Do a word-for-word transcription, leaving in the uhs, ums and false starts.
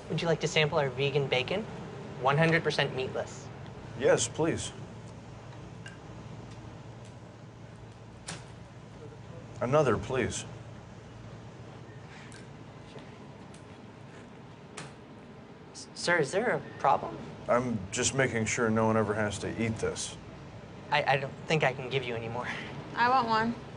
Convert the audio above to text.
Would you like to sample our vegan bacon? one hundred percent meatless. Yes, please. Another, please. S sir, is there a problem? I'm just making sure no one ever has to eat this. I, I don't think I can give you any more. I want one.